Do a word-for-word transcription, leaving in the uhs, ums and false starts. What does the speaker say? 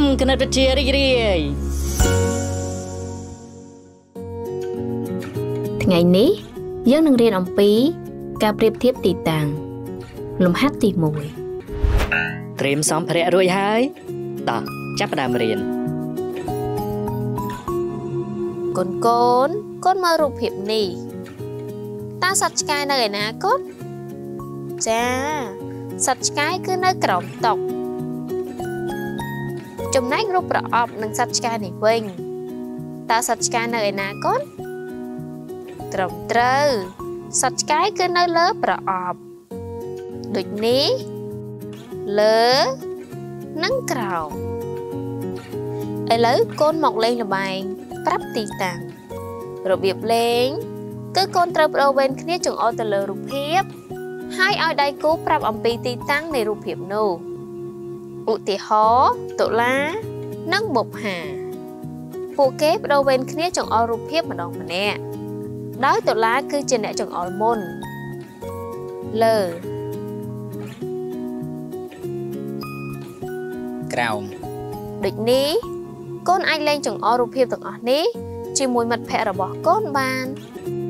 គណិតវិទ្យារីករាយថ្ងៃនេះយើងនឹងរៀនអំពីការប្រៀបធៀបទីតាំងលំហាត់ទីមួយត្រៀមសម្ភារៈរួចហើយតោះចាប់ផ្ដើមរៀនកូនកូនកូនមើលរូបភាពនេះតើសត្វឆ្កែនៅឯណាកូនចាសត្វឆ្កែគឺនៅក្រោមតុចំណែករូបប្រអប់នឹងសត្វឆ្កែនេះវិញតើសត្វឆ្កែនៅឯណាកូនត្រឹមត្រូវសត្វឆ្កែគឺនៅលើប្រអប់ដូចនេះលើនិងក្រោមឥឡូវកូនមកលេងល្បែងប្រាប់ទីតាំងរបៀបលេងគឺកូនត្រូវបដូរវេនគ្នាចង្អុលទៅលើរូបភាពហើយឲ្យដៃគូប្រាប់អំពីទីតាំងនៃរូបភាពនោះឧទាហរណ៍តុលានិងបុប្ផាពួកគេបដូរវេនគ្នាចង្អុលរូបភាពម្ដងម្នាក់ដោយតុលាគឺជាអ្នកចង្អុលមុនលើក្រោមដូចនេះកូនអាចលេងចង្អុលរូបភាពទាំងអស់នេះជាមួយមិត្តភ័ក្តិរបស់កូនបាន